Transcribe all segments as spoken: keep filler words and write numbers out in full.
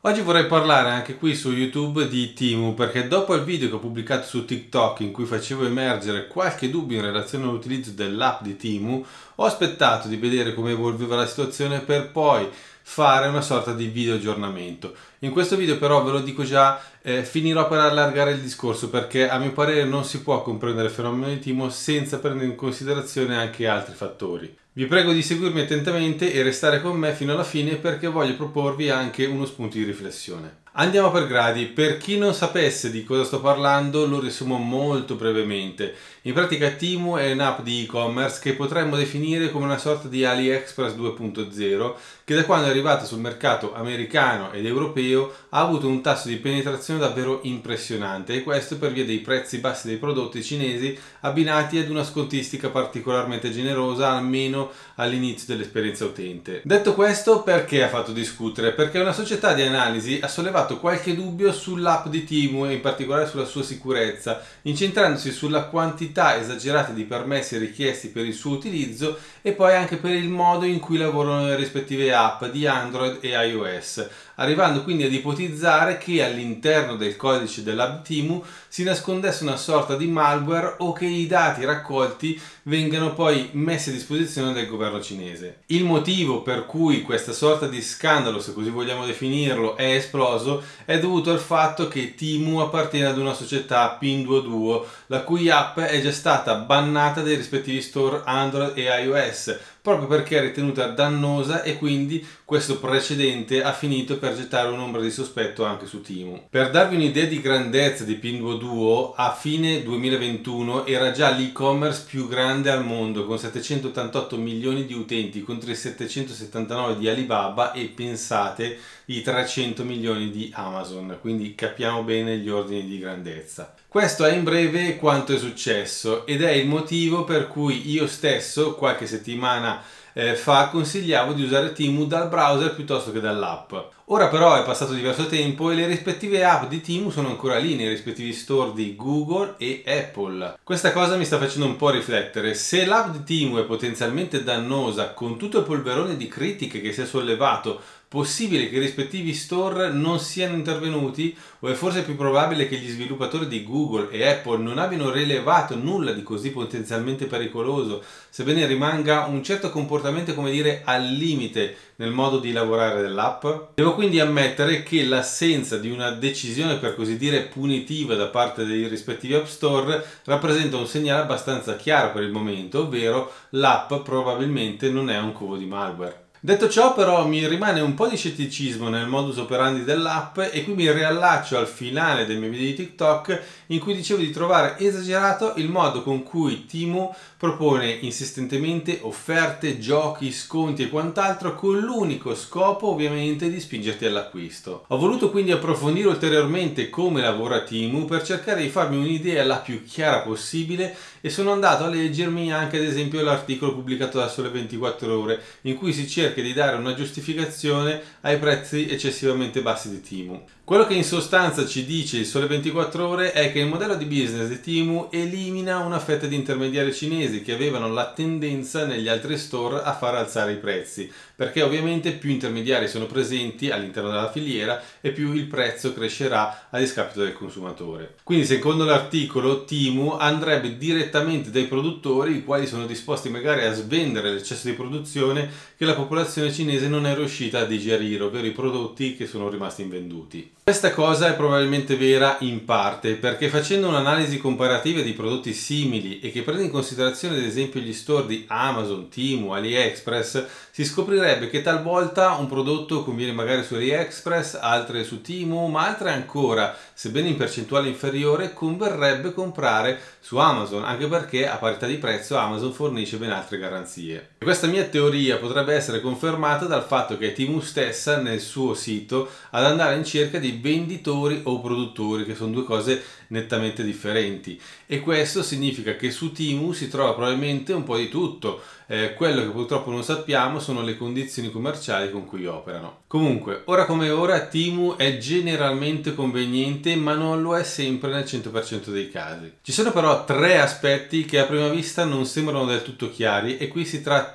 Oggi vorrei parlare anche qui su YouTube di Temu, perché dopo il video che ho pubblicato su TikTok in cui facevo emergere qualche dubbio in relazione all'utilizzo dell'app di Temu, ho aspettato di vedere come evolveva la situazione per poi fare una sorta di video aggiornamento. In questo video però, ve lo dico già, eh, finirò per allargare il discorso, perché a mio parere non si può comprendere il fenomeno di Temu senza prendere in considerazione anche altri fattori. Vi prego di seguirmi attentamente e restare con me fino alla fine, perché voglio proporvi anche uno spunto di riflessione. Andiamo per gradi. Per chi non sapesse di cosa sto parlando, lo riassumo molto brevemente. In pratica Temu è un'app di e-commerce che potremmo definire come una sorta di AliExpress due punto zero, che da quando è arrivata sul mercato americano ed europeo ha avuto un tasso di penetrazione davvero impressionante, e questo per via dei prezzi bassi dei prodotti cinesi abbinati ad una scontistica particolarmente generosa, almeno all'inizio dell'esperienza utente. Detto questo, perché ha fatto discutere? Perché una società di analisi ha sollevato qualche dubbio sull'app di Temu e in particolare sulla sua sicurezza, incentrandosi sulla quantità esagerata di permessi richiesti per il suo utilizzo e poi anche per il modo in cui lavorano le rispettive app di Android e iOS, arrivando quindi ad ipotizzare che all'interno del codice dell'app Temu si nascondesse una sorta di malware o che i dati raccolti vengano poi messi a disposizione del governo cinese. Il motivo per cui questa sorta di scandalo, se così vogliamo definirlo, è esploso è dovuto al fatto che Temu appartiene ad una società Pinduoduo, la cui app è già stata bannata dai rispettivi store Android e iOS, proprio perché è ritenuta dannosa, e quindi questo precedente ha finito per gettare un'ombra di sospetto anche su Temu. Per darvi un'idea di grandezza di Pinduoduo, a fine duemilaventuno era già l'e-commerce più grande al mondo, con settecentottantotto milioni di utenti contro i settecentosettantanove di Alibaba e, pensate, i trecento milioni di Amazon, quindi capiamo bene gli ordini di grandezza. Questo è in breve quanto è successo, ed è il motivo per cui io stesso qualche settimana eh, fa consigliavo di usare Temu dal browser piuttosto che dall'app. Ora però è passato diverso tempo e le rispettive app di Temu sono ancora lì nei rispettivi store di Google e Apple. Questa cosa mi sta facendo un po' riflettere. Se l'app di Temu è potenzialmente dannosa, con tutto il polverone di critiche che si è sollevato, possibile che i rispettivi store non siano intervenuti, o è forse più probabile che gli sviluppatori di Google e Apple non abbiano rilevato nulla di così potenzialmente pericoloso, sebbene rimanga un certo comportamento, come dire, al limite nel modo di lavorare dell'app? Devo quindi ammettere che l'assenza di una decisione, per così dire, punitiva da parte dei rispettivi app store rappresenta un segnale abbastanza chiaro per il momento, ovvero l'app probabilmente non è un covo di malware. Detto ciò, però, mi rimane un po' di scetticismo nel modus operandi dell'app, e qui mi riallaccio al finale del mio video di TikTok in cui dicevo di trovare esagerato il modo con cui Temu propone insistentemente offerte, giochi, sconti e quant'altro, con l'unico scopo ovviamente di spingerti all'acquisto. Ho voluto quindi approfondire ulteriormente come lavora Temu per cercare di farmi un'idea la più chiara possibile, e sono andato a leggermi anche ad esempio l'articolo pubblicato da Sole ventiquattro Ore in cui si cerca di dare una giustificazione ai prezzi eccessivamente bassi di Temu. Quello che in sostanza ci dice il Sole ventiquattro Ore è che il modello di business di Temu elimina una fetta di intermediari cinesi che avevano la tendenza negli altri store a far alzare i prezzi, perché ovviamente più intermediari sono presenti all'interno della filiera e più il prezzo crescerà a discapito del consumatore. Quindi, secondo l'articolo, Temu andrebbe direttamente dai produttori, i quali sono disposti magari a svendere l'eccesso di produzione che la popolazione cinese non è riuscita a digerire, ovvero i prodotti che sono rimasti invenduti. Questa cosa è probabilmente vera in parte, perché facendo un'analisi comparativa di prodotti simili e che prende in considerazione ad esempio gli store di Amazon, Temu, AliExpress, si scoprirebbe che talvolta un prodotto conviene magari su AliExpress, altre su Temu, ma altre ancora, sebbene in percentuale inferiore, converrebbe comprare su Amazon, anche perché a parità di prezzo Amazon fornisce ben altre garanzie. E questa mia teoria potrebbe essere confermata dal fatto che è Temu stessa nel suo sito ad andare in cerca di venditori o produttori, che sono due cose nettamente differenti, e questo significa che su Temu si trova probabilmente un po' di tutto. Eh, quello che purtroppo non sappiamo sono le condizioni commerciali con cui operano. Comunque, ora come ora, Temu è generalmente conveniente, ma non lo è sempre nel cento per cento dei casi. Ci sono però tre aspetti che a prima vista non sembrano del tutto chiari, e qui si tratta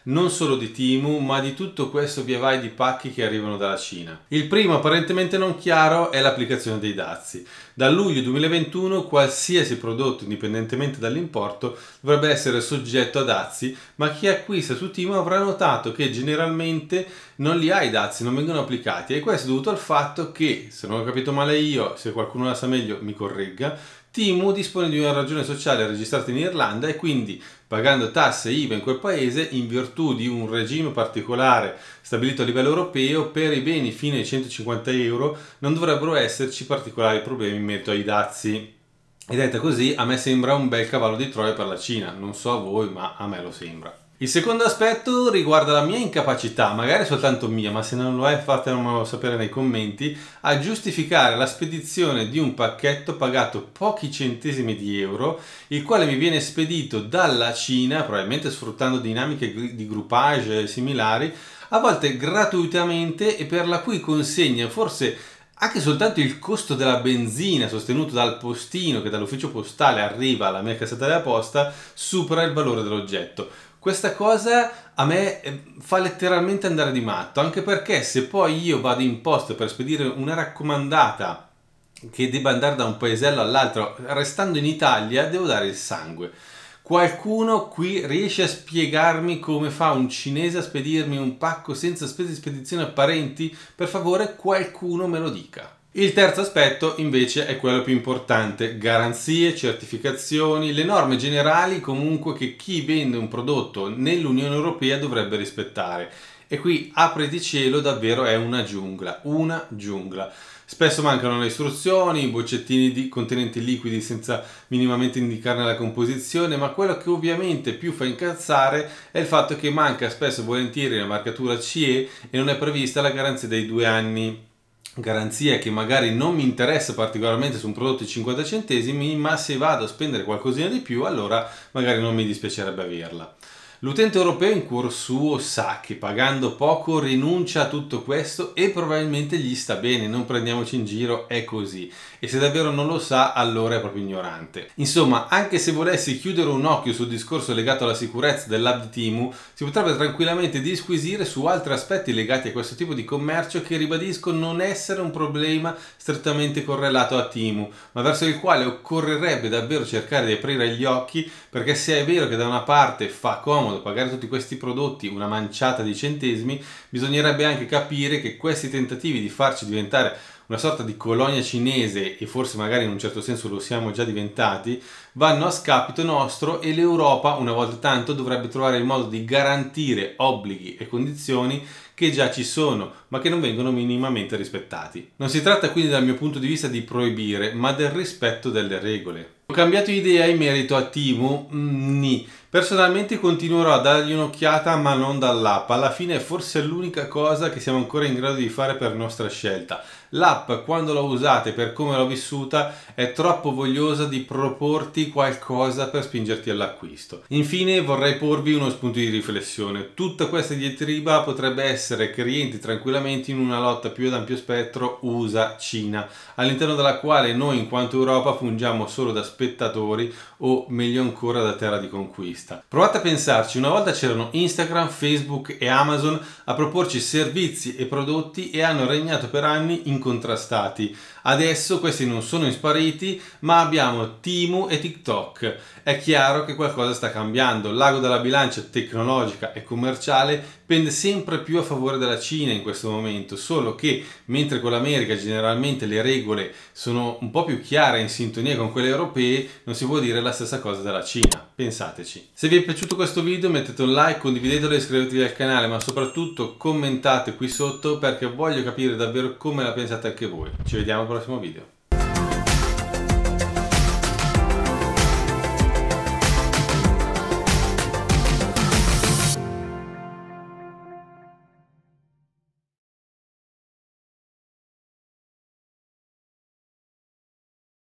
non solo di Temu, ma di tutto questo via vai di pacchi che arrivano dalla Cina. Il primo, apparentemente non chiaro, è l'applicazione dei dazi. Da luglio duemilaventuno qualsiasi prodotto, indipendentemente dall'importo, dovrebbe essere soggetto a dazi, ma chi acquista su Temu avrà notato che generalmente non li ha i dazi, non vengono applicati, e questo è dovuto al fatto che, se non ho capito male io, se qualcuno la sa meglio mi corregga, Temu dispone di una ragione sociale registrata in Irlanda e quindi, pagando tasse e I V A in quel paese, in virtù di un regime particolare stabilito a livello europeo, per i beni fino ai centocinquanta euro non dovrebbero esserci particolari problemi in merito ai dazi. E detta così, a me sembra un bel cavallo di Troia per la Cina, non so a voi, ma a me lo sembra. Il secondo aspetto riguarda la mia incapacità, magari soltanto mia, ma se non lo è fatemelo sapere nei commenti, a giustificare la spedizione di un pacchetto pagato pochi centesimi di euro, il quale mi viene spedito dalla Cina, probabilmente sfruttando dinamiche di groupage similari, a volte gratuitamente, e per la cui consegna forse anche soltanto il costo della benzina sostenuto dal postino che dall'ufficio postale arriva alla mia cassetta della posta supera il valore dell'oggetto. Questa cosa a me fa letteralmente andare di matto, anche perché se poi io vado in posta per spedire una raccomandata che debba andare da un paesello all'altro, restando in Italia, devo dare il sangue. Qualcuno qui riesce a spiegarmi come fa un cinese a spedirmi un pacco senza spese di spedizione a parenti? Per favore, qualcuno me lo dica. Il terzo aspetto invece è quello più importante: garanzie, certificazioni, le norme generali comunque che chi vende un prodotto nell'Unione Europea dovrebbe rispettare. E qui, apriti cielo, davvero è una giungla, una giungla. Spesso mancano le istruzioni, boccettini di contenenti liquidi senza minimamente indicarne la composizione, ma quello che ovviamente più fa incazzare è il fatto che manca spesso e volentieri la marcatura C E e non è prevista la garanzia dei due anni. Garanzia che magari non mi interessa particolarmente su un prodotto di cinquanta centesimi, ma se vado a spendere qualcosina di più, allora magari non mi dispiacerebbe averla. L'utente europeo in cuor suo sa che pagando poco rinuncia a tutto questo e probabilmente gli sta bene, non prendiamoci in giro, è così. E se davvero non lo sa, allora è proprio ignorante. Insomma, anche se volessi chiudere un occhio sul discorso legato alla sicurezza dell'app di Temu, si potrebbe tranquillamente disquisire su altri aspetti legati a questo tipo di commercio che ribadisco non essere un problema strettamente correlato a Temu, ma verso il quale occorrerebbe davvero cercare di aprire gli occhi, perché se è vero che da una parte fa comodo pagare tutti questi prodotti una manciata di centesimi, bisognerebbe anche capire che questi tentativi di farci diventare una sorta di colonia cinese, e forse magari in un certo senso lo siamo già diventati, vanno a scapito nostro, e l'Europa una volta tanto dovrebbe trovare il modo di garantire obblighi e condizioni che già ci sono, ma che non vengono minimamente rispettati. Non si tratta quindi dal mio punto di vista di proibire, ma del rispetto delle regole. Ho cambiato idea in merito a Temu? Mm, ni. Personalmente continuerò a dargli un'occhiata, ma non dall'app. Alla fine è forse l'unica cosa che siamo ancora in grado di fare per nostra scelta. L'app, quando l'ho usata e per come l'ho vissuta, è troppo vogliosa di proporti qualcosa per spingerti all'acquisto. Infine vorrei porvi uno spunto di riflessione. Tutta questa diatriba potrebbe essere che rientri tranquillamente in una lotta più ad ampio spettro U S A-Cina, all'interno della quale noi in quanto Europa fungiamo solo da spettatori, o meglio ancora da terra di conquista. Provate a pensarci, una volta c'erano Instagram, Facebook e Amazon a proporci servizi e prodotti e hanno regnato per anni incontrastati. Adesso questi non sono spariti, ma abbiamo Temu e TikTok. È chiaro che qualcosa sta cambiando. L'ago della bilancia tecnologica e commerciale pende sempre più a favore della Cina in questo momento, solo che mentre con l'America generalmente le regole sono un po' più chiare in sintonia con quelle europee, non si può dire la stessa cosa della Cina. Pensateci. Se vi è piaciuto questo video mettete un like, condividetelo e iscrivetevi al canale, ma soprattutto commentate qui sotto perché voglio capire davvero come la pensate anche voi. Ci vediamo al prossimo video.